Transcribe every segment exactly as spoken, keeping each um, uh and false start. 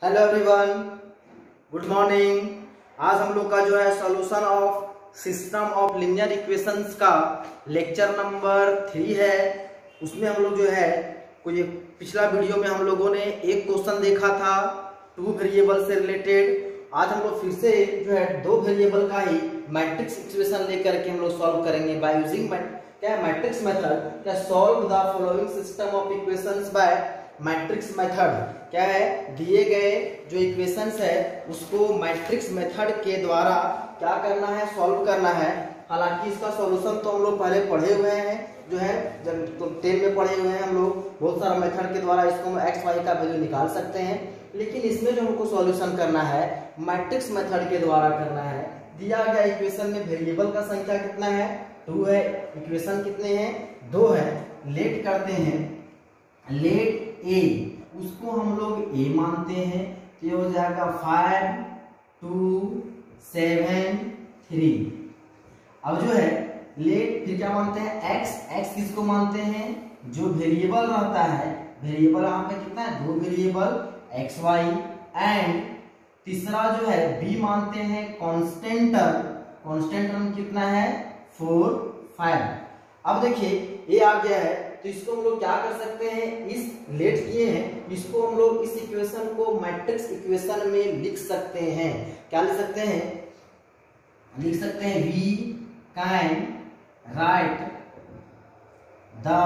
Hello everyone, good morning. आज हम लोग का जो है solution of system of linear equations का लेक्चर नंबर थ्री है। उसमें हम लोग जो है कोई पिछला वीडियो में हम लोगों ने एक क्वेश्चन देखा था टू वेरिएबल से रिलेटेड। आज हम लोग फिर से जो है दो वेरिएबल का ही मैट्रिक्स इक्वेशन लेकर के हम लोग सॉल्व करेंगे बाय यूजिंग क्या मैट्रिक्स मेथड। क्या solve the following system of equations by matrix method. क्या है, दिए गए जो इक्वेशंस है उसको मैट्रिक्स मेथड के द्वारा क्या करना है, सॉल्व करना है। हालांकि इसका सॉल्यूशन तो हम लोग पहले पढ़े हुए हैं, जो है जब तो टेन में पढ़े हुए हैं हम लोग। बहुत सारा मेथड के द्वारा इसको हम एक्स वाई का वैल्यू निकाल सकते हैं, लेकिन इसमें जो हमको सॉल्यूशन करना है मैट्रिक्स मेथड के द्वारा करना है। दिया गया इक्वेशन में वेरिएबल का संख्या कितना है, टू है। इक्वेशन कितने हैं, दो है। लेट करते हैं, लेट ए, उसको हम लोग ए मानते हैं, तो ये हो जाएगा फाइव टू सेवन थ्री। अब जो है लेट फिर क्या मानते हैं, एक्स। एक्स किसको मानते हैं, जो वेरिएबल रहता है। वेरिएबल यहाँ पे कितना है, दो वेरिएबल एक्स वाई। एंड तीसरा जो है बी मानते हैं कांस्टेंट टर्म। कांस्टेंट टर्म कितना है, फोर फाइव। अब देखिए ये आ गया है, तो इसको हम लोग क्या कर सकते हैं, इस लेट किए हैं इसको हम लोग इस इक्वेशन को मैट्रिक्स इक्वेशन में लिख सकते हैं। क्या लिख सकते हैं, लिख सकते हैं we can write the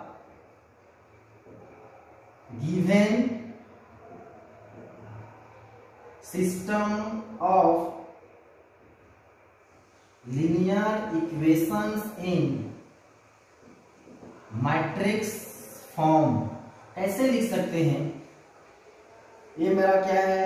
given system of linear equations in matrix form. ऐसे लिख सकते हैं, ये मेरा क्या है,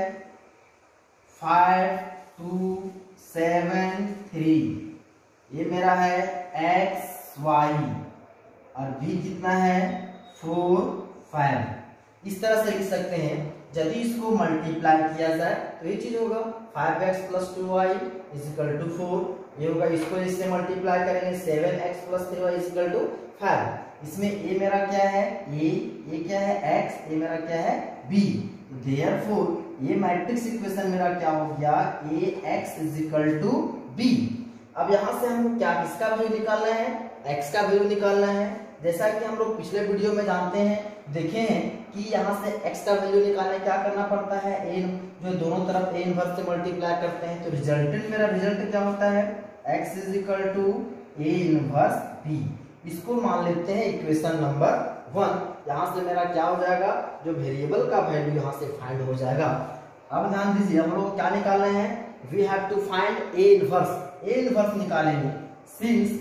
फाइव टू सेवन थ्री, ये मेरा है एक्स वाई, और बी कितना है, फोर फाइव। इस तरह से लिख सकते हैं। यदि इसको मल्टीप्लाई किया जाए तो ये चीज होगा five x plus two y is equal to four. ये होगा, इसको इससे मल्टीप्लाई करेंगे seven x plus three y is equal to five. इसमें ए मेरा क्या है, ए, ये क्या है एक्स, ये मेरा क्या है बी। देयरफॉर ये मैट्रिक्स इक्वेशन मेरा क्या हो गया, A x is equal to B. अब यहां से हमको क्या किसका वैल्यू निकालना है, एक्स का वैल्यू निकालना है। जैसा कि हम लोग पिछले वीडियो में जानते हैं, देखे हैं कि यहाँ से x का वैल्यू निकालने क्या करना पड़ता है, a जो दोनों तरफ a इनवर्स से मल्टीप्लाई करते हैं, तो रिजल्टेंट मेरा रिजल्ट क्या होता है, x is equal to a inverse b। इसको मान लेते हैं इक्वेशन नंबर वन। यहाँ से मेरा क्या हो जाएगा, जो वेरिएबल का वैल्यू यहाँ से फाइंड हो जाएगा। अब ध्यान दीजिए, हम लोग क्या निकालना है, we have to find a inverse. a inverse निकालेंगे सिंस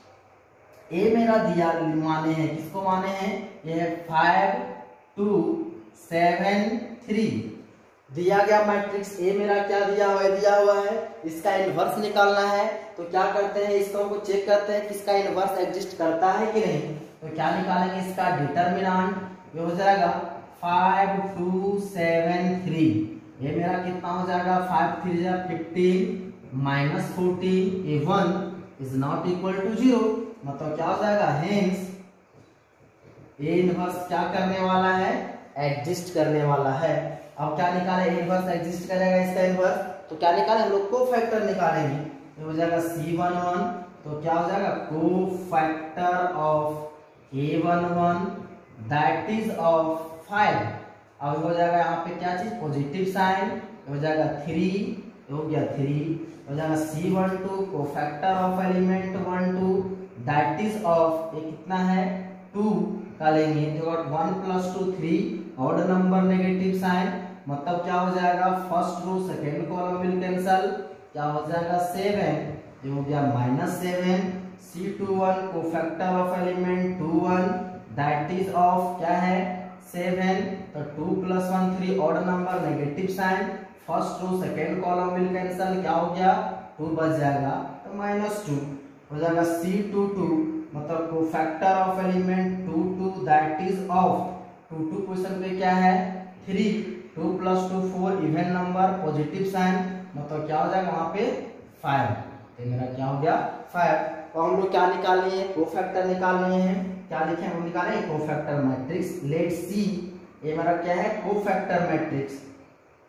ए मेरा दिया माने हैं, किसको माने हैं, ये है फाइव टू सेवन थ्री। दिया गया मैट्रिक्स ए मेरा क्या दिया हुआ है, दिया हुआ है, इसका इनवर्स निकालना है। तो क्या करते हैं, इसको हमको चेक करते हैं कि इसका इनवर्स एग्जिस्ट करता है कि नहीं। तो क्या निकालेंगे, इसका डिटरमिनेंट, ये हो जाएगा फाइव टू सेवन थ्री। ये मेरा कितना हो जाएगा, फाइव थ्री जा fifteen minus fourteen, A one is not equal to zero. मतलब क्या हो जाएगा, हेंस ए इनवर्स क्या करने वाला है, एग्जिस्ट करने वाला है। अब क्या निकाले, ए इनवर्स एग्जिस्ट करेगा, इसका इनवर्स, तो क्या निकाले हम लोग, कोफैक्टर निकालेंगे। ये हो जाएगा सी वन वन, तो क्या हो जाएगा, cofactor of A one one that is of five. अब हो जाएगा यहाँ पे क्या चीज, पॉजिटिव साइन, हो जाएगा थ्री, हो गया थ्री, हो जाएगा C one two cofactor of element one two that is of, ये कितना है, टू का लेंगे, जो one plus two three, odd number negative sign, मतलब क्या हो जाएगा, first row second column will cancel, क्या हो जाएगा सेवन, ये हो गया minus seven, C two one cofactor of element two one that is of क्या है, सेवन। तो two plus one three, odd number negative sign, first row second column will cancel, क्या हो गया, टू बच जाएगा, तो माइनस टू हो जाएगा सी टू टू, मतलब cofactor of element two two that is of, two two question पे क्या है, three, two plus two four, even number, positive sign, मतलब क्या हो जाएगा वहां पे फाइव। तो मेरा क्या हो गया, फाइव। तो हम लोग क्या निकाल लिए, कोफैक्टर निकाल लिए हैं। क्या लिखे हम निकाले, कोफैक्टर मैट्रिक्स। लेट सी, ये मेरा क्या है, cofactor matrix.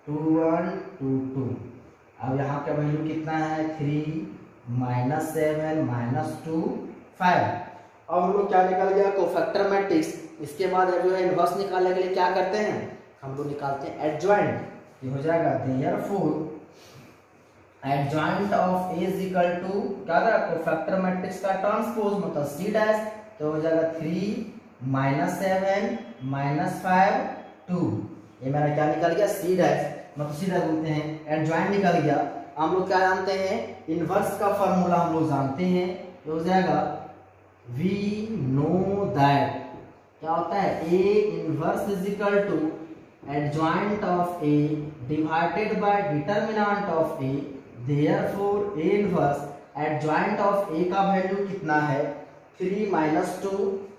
Two one two two. अब यहाँ का वैल्यू कितना है, three minus seven minus two five. अब हम लोग क्या निकल गया, कोफैक्टर मैट्रिक्स। इसके बाद जो है इनवर्स निकालने के लिए क्या करते हैं, हम लोग निकालते हैं एडजॉइंट। ये हो जाएगा therefore adjoint of A is equal to क्या था, कोफैक्टर मैट्रिक्स का ट्रांसपोज मतलब सी डैश, तो हो जाएगा three minus seven minus five two. ये मेरा क्या निकल गया, सी डैश, मतलब सी डैश बोलते हैं, एडजॉइंट निकल गया। हम लोग क्या जानते हैं, इनवर्स का फॉर्मूला हम लोग जानते हैं, तो हो जाएगा वी नो दैट क्या होता है, A inverse is equal to adjoint of A divided by determinant of A. Therefore A inverse adjoint of A का वैल्यू कितना है, three minus two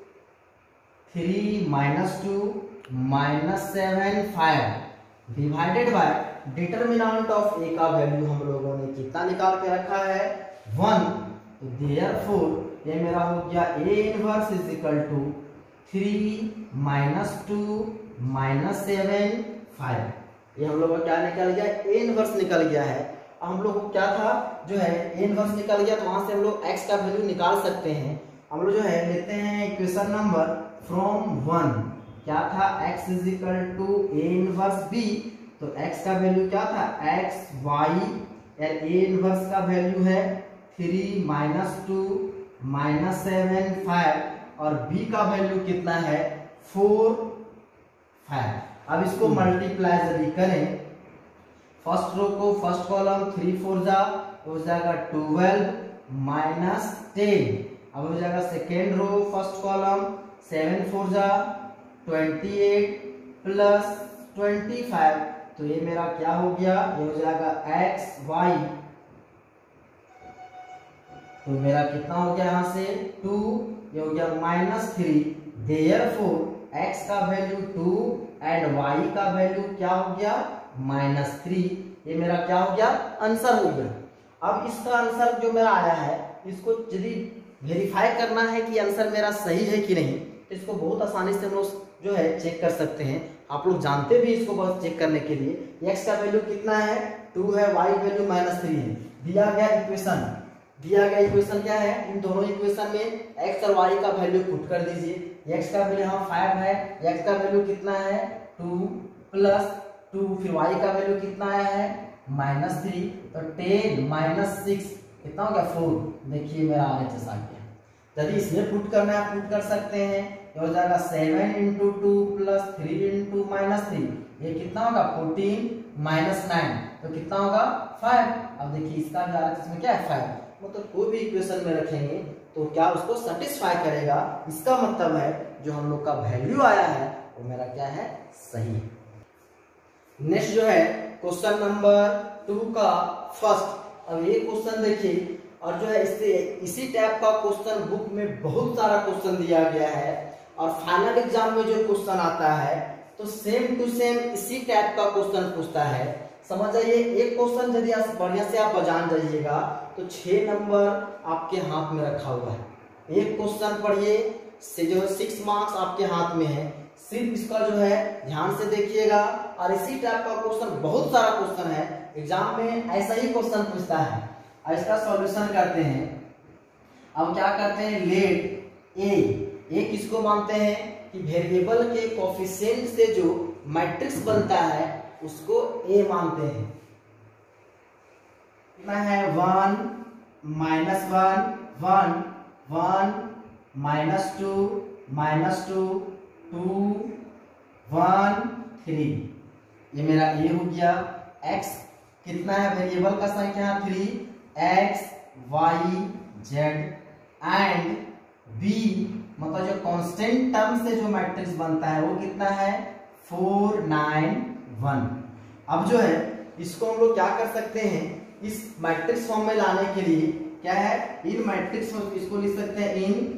three minus two minus seven five divided by determinant of A का value हम लोगों ने कितना निकाल के रखा है, वन। तो देयरफॉर ये मेरा हो गया A inverse is equal to three minus two minus seven five. ये हम लोग का क्या निकल गया, ए इनवर्स निकल गया है। हम लोग को क्या था, जो है ए इनवर्स निकल गया, तो वहां से हम लोग x का वैल्यू निकाल सकते हैं। हम लोग जो है लेते हैं इक्वेशन नंबर फ्रॉम वन, क्या था, x is equal to A inverse b। तो x का वैल्यू क्या था, x y, ए इनवर्स का वैल्यू है three minus two minus seven five और b का वैल्यू कितना है, फोर फाइव। अब इसको मल्टीप्लाई यदि करें, फर्स्ट रो को फर्स्ट कॉलम थ्री फोर जा हो जाएगा ट्वेल्व माइनस टेन। अब हो जाएगा second row first column seven four जा twenty eight plus twenty five. तो ये मेरा क्या हो गया, ये हो जाएगा एक्स वाई। तो मेरा कितना हो गया यहाँ से टू, ये हो गया माइनस थ्री। देयरफॉर x का वैल्यू टू एंड y का वैल्यू क्या हो गया, माइनस थ्री। ये मेरा क्या हो गया, आंसर हो गया। अब इसका आंसर जो मेरा आया है, इसको यदि वेरीफाई करना है कि आंसर मेरा सही है कि नहीं, तो इसको बहुत आसानी से हम लोग जो है चेक कर सकते हैं। आप लोग जानते भी इसको बस चेक करने के लिए। x का वैल्यू कितना है, टू है, y वैल्यू माइनस थ्री है। दिया गया इक्वेशन दिया गया इक्वेशन क्या है, इन दोनों इक्वेशन में x और y का वैल्यू पुट कर दीजिए। x का वैल्यू यहाँ फाइव है, x का वैल्यू कितना है, टू प्लस टू, फिर y का वैल्यू कितना आया है, माइनस थ्री। तो टेन माइनस सिक्स कितना हो गया, फोर। देखिए मेरा आर एच एस आ गया। यदि इसमें पुट करना है पुट कर सकते हैं, तो हो जाएगा seven into two plus three into minus three. ये कितना होगा, फोर्टीन माइनस नाइन, तो कितना होगा, फाइव। अब देखिए इसका भी आर एच एस में क्या है, फाइव। मतलब कोई भी इक्वेशन में रखेंगे तो क्या उसको सेटिस्फाई करेगा। इसका मतलब है जो हम लोग का वैल्यू आया है वो मेरा क्या है, सही है। नेक्स्ट जो है क्वेश्चन नंबर टू का फर्स्ट। अब ये क्वेश्चन देखिए, और जो है इससे इसी टाइप का क्वेश्चन बुक में बहुत सारा क्वेश्चन दिया गया है, और फाइनल एग्जाम में जो क्वेश्चन आता है तो सेम टू सेम इसी टाइप का क्वेश्चन पूछता है। समझ जाइए, एक क्वेश्चन यदि आप बढ़िया से आप जान जाइएगा तो छह नंबर आपके हाथ में रखा हुआ है। एक क्वेश्चन पढ़िए से जो है सिक्स मार्क्स आपके हाथ में है, सिर्फ इसका जो है ध्यान से देखिएगा। और इसी टाइप का क्वेश्चन बहुत सारा क्वेश्चन है, एग्जाम में ऐसा ही क्वेश्चन पूछता है। और इसका सॉल्यूशन करते हैं। अब क्या करते हैं, लेट ए, ए किसको मानते हैं कि वेरिएबल के कोफिशिएंट से जो मैट्रिक्स बनता है उसको ए मानते हैं। कितना है, one minus one one one minus two minus two two one three. ये मेरा ए हो गया। x कितना है, वेरिएबल का संख्या three, X Y Z and b मतलब जो कांस्टेंट टर्म से जो मैट्रिक्स बनता है वो कितना है, फोर नाइन वन। अब जो है इसको हम लोग क्या कर सकते हैं, इस मैट्रिक्स फॉर्म में लाने के लिए क्या है, इन मैट्रिक्स इसको लिख सकते हैं इन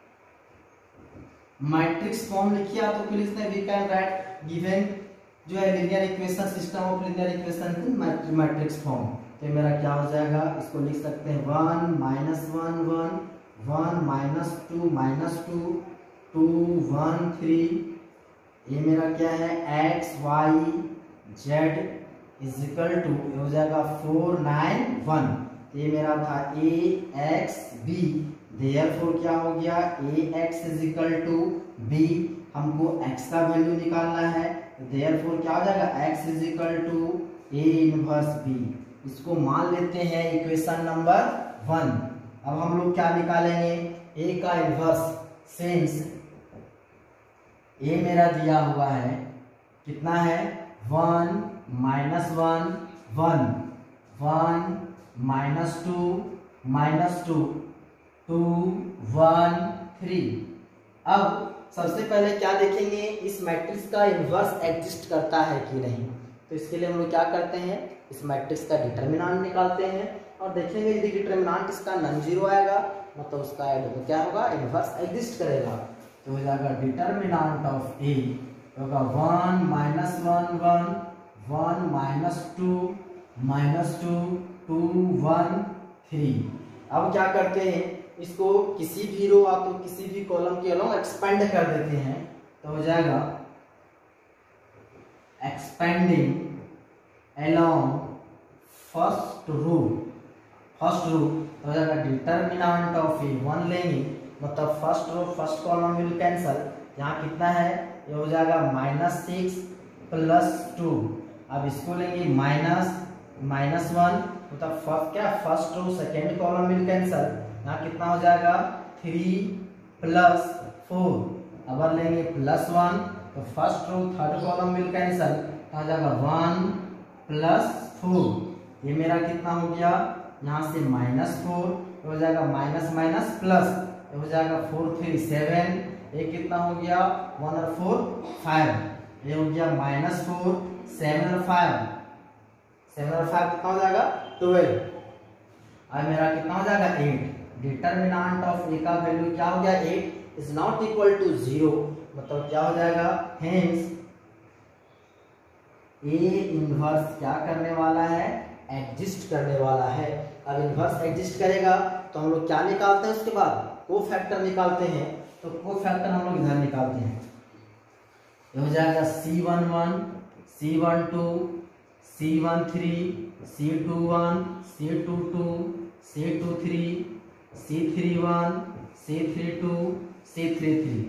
मैट्रिक्स फॉर्म। लिखिए आप तो फिर इसमें वी कैन राइट गिवन जो है linear equation system of linear equation in matrix form. तो मेरा क्या हो जाएगा, इसको लिख सकते हैं one minus one one one minus two minus two two one three. ये मेरा क्या है, X Y Z is equal to हो जाएगा फोर नाइन वन। ये मेरा था ए एक्स बी, देयरफॉर क्या हो गया A x is equal to B. हमको x का वैल्यू निकालना है, देयरफॉर क्या हो जाएगा x is equal to A inverse B. इसको मान लेते हैं इक्वेशन नंबर वन। अब हम लोग क्या निकालेंगे, a का इनवर्स, सिंस a मेरा दिया हुआ है कितना है one minus one one, one minus two minus two, two one three. अब सबसे पहले क्या देखेंगे, इस मैट्रिक्स का इनवर्स एग्जिस्ट करता है कि नहीं। तो इसके लिए हम लोग क्या करते हैं, इस मैट्रिक्स का डिटर्मिनेंट निकालते हैं और देखेंगे यदि डिटर्मिनेंट इसका नॉन जीरो आएगा मतलब उसका तो क्या होगा, इनवर्स एग्जिस्ट करेगा। तो हो जाएगा डिटर्मिनेंट ऑफ ए होगा one minus one one, one minus two minus two, two one three. अब क्या करते हैं, इसको किसी भी रो आप तो किसी भी कॉलम के अलोंग एक्सपेंड कर देते हैं। तो हो जाएगा expanding along first row, first row तो हो जाएगा डिटर्मिनेंट ऑफ ए वन लेंगे मतलब first row first column will cancel. यहाँ कितना है, ये हो जाएगा माइनस सिक्स प्लस टू। अब इसको लेंगे माइनस माइनस वन मतलब फर्स्ट क्या first row second column will cancel. यहाँ कितना हो जाएगा थ्री प्लस फोर। अब लेंगे प्लस वन तो first row third column will cancel, हो जाएगा वन प्लस फोर। ये मेरा कितना हो गया, यहाँ से माइनस फोर हो जाएगा माइनस माइनस प्लस, हो जाएगा फोर थ्री सेवन। ये कितना हो गया वन और फोर फाइव, ये हो गया माइनस फोर सेवन और फाइव, सेवन और फाइव कितना हो जाएगा ट्वेल्व। अब मेरा कितना हो जाएगा एट। डिटर्मिनेंट ऑफ ए का वैल्यू क्या हो गया eight is not equal to zero मतलब क्या हो जाएगा, हेंस ए इनवर्स क्या करने वाला है, एग्जिस्ट करने वाला है। अब इनवर्स एग्जिस्ट करेगा तो हम लोग क्या निकालते हैं, उसके बाद को फैक्टर निकालते हैं। तो को फैक्टर हम लोग इधर निकालते हैं, ये हो जाएगा C one one, C one two, C one three, C two one, C two two, C two three, C three one, C three two, C three three.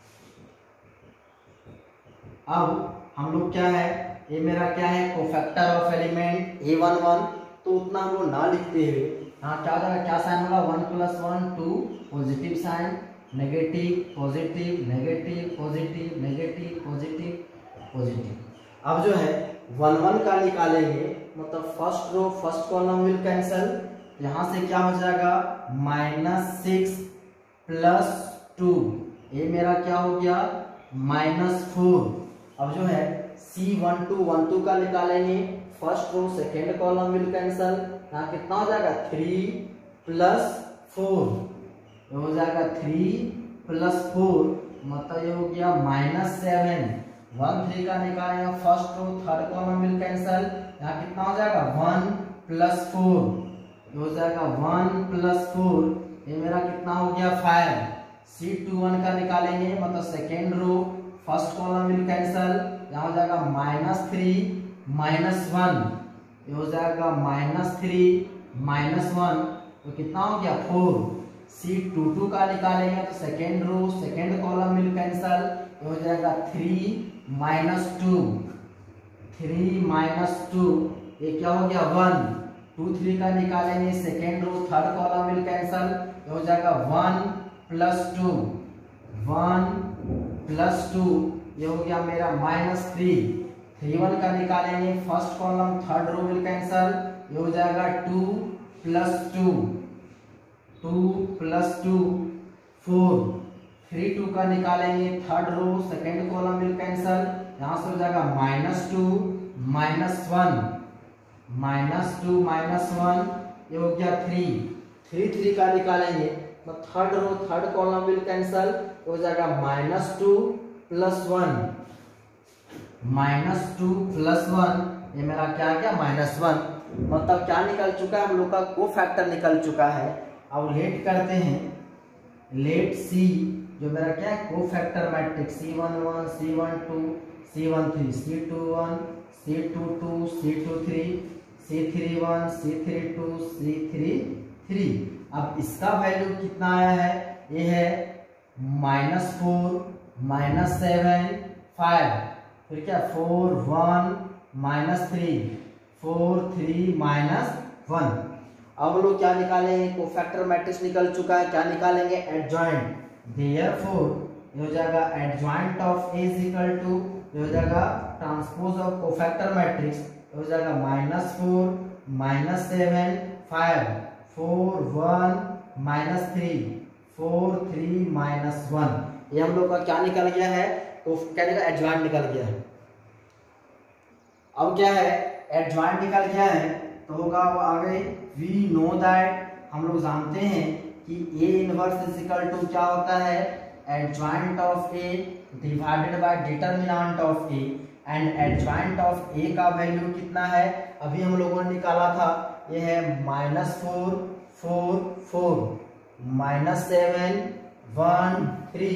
अब हम लोग क्या है, ये मेरा क्या है cofactor of element A one one, तो उतना हम लोग ना लिखते हुए यहाँ क्या हो जाएगा, क्या साइन होगा one plus one two, positive sign, negative positive negative positive negative positive positive. अब जो है वन वन का निकालेंगे मतलब first row first column will cancel. यहाँ से क्या हो जाएगा माइनस सिक्स प्लस टू, ये मेरा क्या हो गया माइनस फोर। अब जो है C one two one two का निकालेंगे first row second column will cancel. यहाँ कितना हो जाएगा थ्री प्लस फोर, ये हो जाएगा थ्री प्लस फोर मतलब ये हो गया माइनस सेवन। वन थ्री का निकालेंगे first row third column will cancel. यहाँ कितना हो जाएगा वन प्लस फोर, ये हो जाएगा वन प्लस फोर, ये मेरा कितना हो गया फाइव। सी टू वन का निकालेंगे मतलब second row first column will cancel. यहाँ हो जाएगा माइनस थ्री माइनस वन, ये हो जाएगा माइनस थ्री माइनस वन, तो कितना हो गया फोर। सी टू टू का निकालेंगे तो second row second column will cancel, ये हो जाएगा three minus two, three minus two, ये क्या हो गया वन। टू थ्री का निकालेंगे second row third column will cancel, ये हो जाएगा one plus two, one plus two, ये हो गया मेरा माइनस थ्री। थ्री वन का निकालेंगे first column third row will cancel, ये हो जाएगा two plus two, two plus two four. Three two का निकालेंगे third row second column will cancel, यहाँ से हो जाएगा minus two minus one, minus two minus one, ये हो गया थ्री। थ्री थ्री का निकालेंगे तो third row third column will cancel, हो जाएगा minus two plus one, minus two plus one, ये मेरा क्या है क्या माइनस वन। मतलब क्या निकल चुका है हम लोग का को फैक्टर निकल चुका है। अब लेट करते हैं, लेट सी जो मेरा क्या है cofactor matrix C one one C one two C one three C two one C two two, C two three, C three one, C three two, C three three. अब इसका value कितना आया है, ये है minus four, minus seven, five, फिर क्या four one minus three, four three minus one. अब लोग क्या निकालेंगे, कोफैक्टर मैट्रिक्स निकल चुका है, क्या निकालेंगे, एडजॉइंट। देयरफॉर हो जाएगा adjoint of A is equal to, हो जाएगा ट्रांसपोज ऑफ कोफैक्टर मैट्रिक्स, हो जाएगा minus four minus seven five, four one minus three, four three minus one. ये हम लोग का क्या निकल गया है, क्या निकल, एडजॉइंट निकल गया है। अब क्या है, एडजॉइंट निकल गया है तो होगा वो आगे, वी नो दैट, हम लोग जानते हैं कि A inverse is equal to क्या होता है, adjoint of A divided by determinant of A, and adjoint of A का वैल्यू कितना है, अभी हम लोगों ने निकाला था, ये है minus four four four, minus seven one three,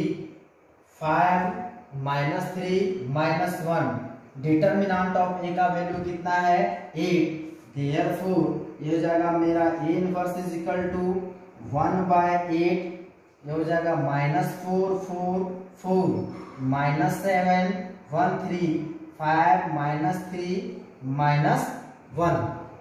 five minus three minus one. Determinant of A का वैल्यू कितना है, एट। देयरफॉर ये हो जाएगा मेरा A inverse is equal to one by eight, ये हो जाएगा minus four four four, minus seven one three, five minus three minus one.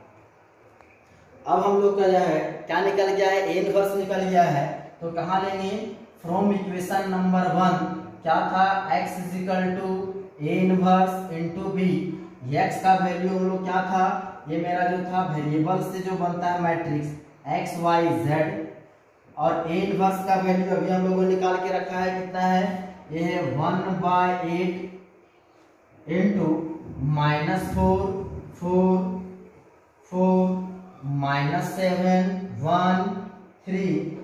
अब हम लोग का जो है क्या निकल गया है, ए इनवर्स निकल गया है, तो कहाँ लेंगे, फ्रॉम इक्वेशन नंबर वन क्या था, x is equal to A inverse into B. X का वैल्यू हम लोग क्या था, ये मेरा जो था वेरिएबल से जो बनता है मैट्रिक्स एक्स वाई जेड, और ए इनवर्स का वैल्यू अभी हम लोगों ने निकाल के रखा है, कितना है, ये है one by eight into minus four four four, minus seven one three,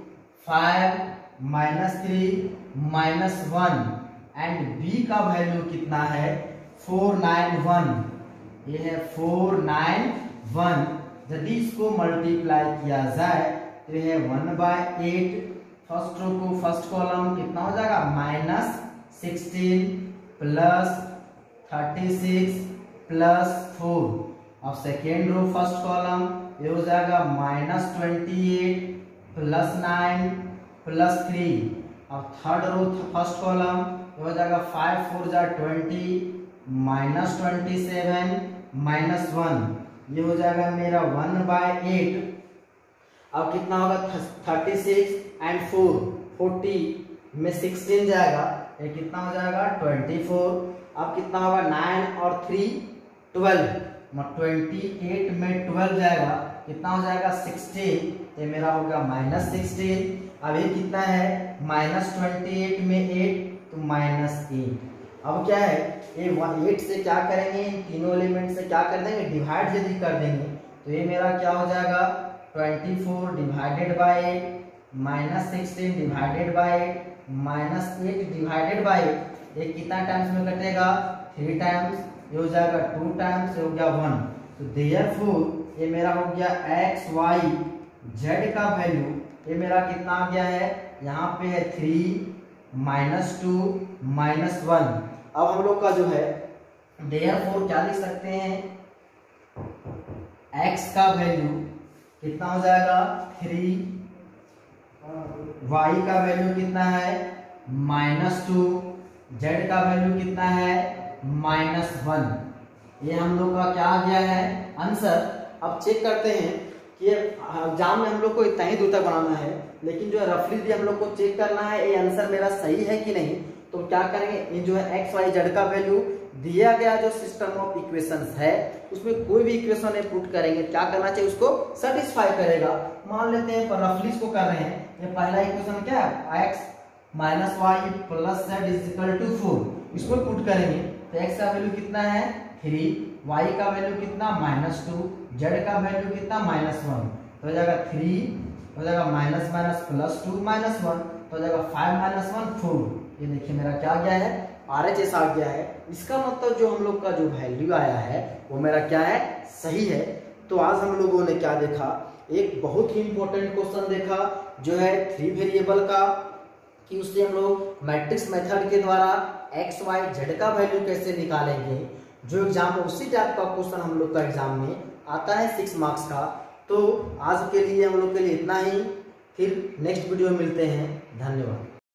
five minus three minus one, and B का वैल्यू कितना है, फोर नाइन वन, ये है फोर नाइन वन। यदि इसको मल्टीप्लाई किया जाए तो ये है one by eight, first row को फर्स्ट कॉलम कितना हो जाएगा, minus sixteen plus thirty six plus four. अब सेकेंड रो फर्स्ट कॉलम ये हो जाएगा minus twenty eight plus nine plus three. अब थर्ड रो फर्स्ट कॉलम ये हो जाएगा फाइव फोर जा twenty minus twenty seven minus one, ये हो जाएगा मेरा वन बाय एट। अब कितना होगा, thirty six and four, forty में सिक्सटीन जाएगा, ये कितना हो जाएगा, ट्वेंटी फोर। अब कितना होगा, नाइन और थ्री ट्वेल्व, ट्वेंटी एट में ट्वेल्व जाएगा, कितना हो जाएगा, सिक्सटीन, ये मेरा होगा माइनस सिक्सटीन। अब ये कितना है, माइनस ट्वेंटी एट में एट, तो माइनस एट। अब क्या है, ये एट से क्या करेंगे, इन तीनों एलिमेंट से क्या कर देंगे, डिवाइड यदि कर देंगे, तो ये मेरा क्या हो जाएगा, twenty four divided by eight, minus sixteen divided by eight, minus eight divided by eight. ये कितना टाइम्स में कटेगा, थ्री टाइम्स, ये हो जाएगा टू टाइम्स, ये हो गया वन। तो देयरफॉर ये मेरा हो गया एक्स वाई जेड का वैल्यू, ये मेरा कितना आ गया है, यहाँ पे है three minus two minus one. अब हम लोग का जो है देयरफॉर क्या लिख सकते हैं, x का वैल्यू कितना हो जाएगा, थ्री, y का वैल्यू कितना है, माइनस टू, z का वैल्यू कितना है, माइनस वन। ये हम लोग का क्या आ गया है आंसर। अब चेक करते हैं कि एग्जाम में हम लोग को इतना ही दूर तक बनाना है, लेकिन जो है रफली भी हम लोग को चेक करना है ये आंसर मेरा सही है कि नहीं। तो क्या करेंगे, ये जो है एक्स वाई जेड का वैल्यू दिया गया जो सिस्टम ऑफ इक्वेशंस है उसमें कोई भी इक्वेशन पुट करेंगे, क्या करना चाहिए, उसको सेटिस्फाई करेगा। मान लेते हैं पर रफली इसको कर रहे हैं, ये पहला इक्वेशन क्या है, X minus Y plus Z is equal to four, इसको पुट करेंगे तो एक्स का वैल्यू कितना है, थ्री, वाई का वैल्यू कितना, माइनस टू, जेड का वैल्यू कितना, माइनस वन। तो हो जाएगा थ्री, हो जाएगा minus minus plus two minus one, तो हो जाएगा फाइव माइनस वन फोर। ये देखिए मेरा क्या गया है, आर एच एस आ गया है। इसका मतलब जो हम लोग का जो वैल्यू आया है वो मेरा क्या है, सही है। तो आज हम लोगों ने क्या देखा, एक बहुत ही इंपॉर्टेंट क्वेश्चन देखा जो है थ्री वेरिएबल का, कि उससे हम लोग मैट्रिक्स मेथड के द्वारा एक्स वाई जेड का वैल्यू कैसे निकालेंगे। जो एग्जाम उसी टाइप का क्वेश्चन हम लोग का एग्जाम में आता है सिक्स मार्क्स का। तो आज के लिए हम लोग के लिए इतना ही, फिर नेक्स्ट वीडियो में मिलते हैं। धन्यवाद।